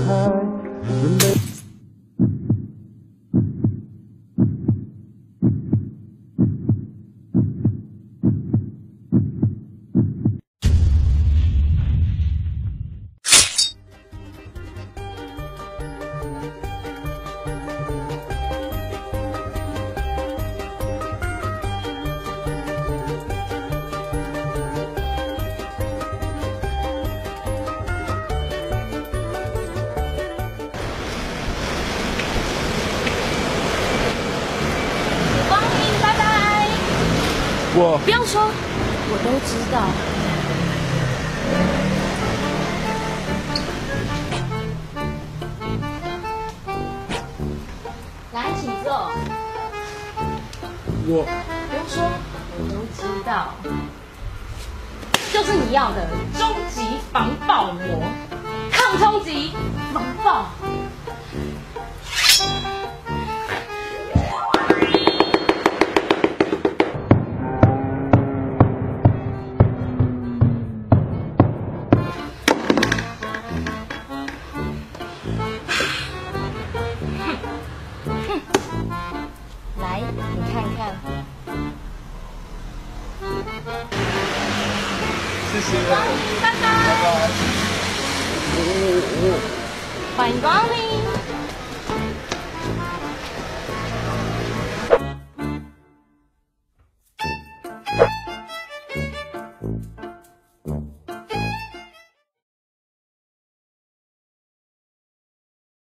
不要说，我都知道。来，请坐。 我不用说，我都知道。就是你要的终极防爆膜，抗冲击，防爆。来，你看看。 谢谢。 欢迎光临，拜拜。欢迎光临。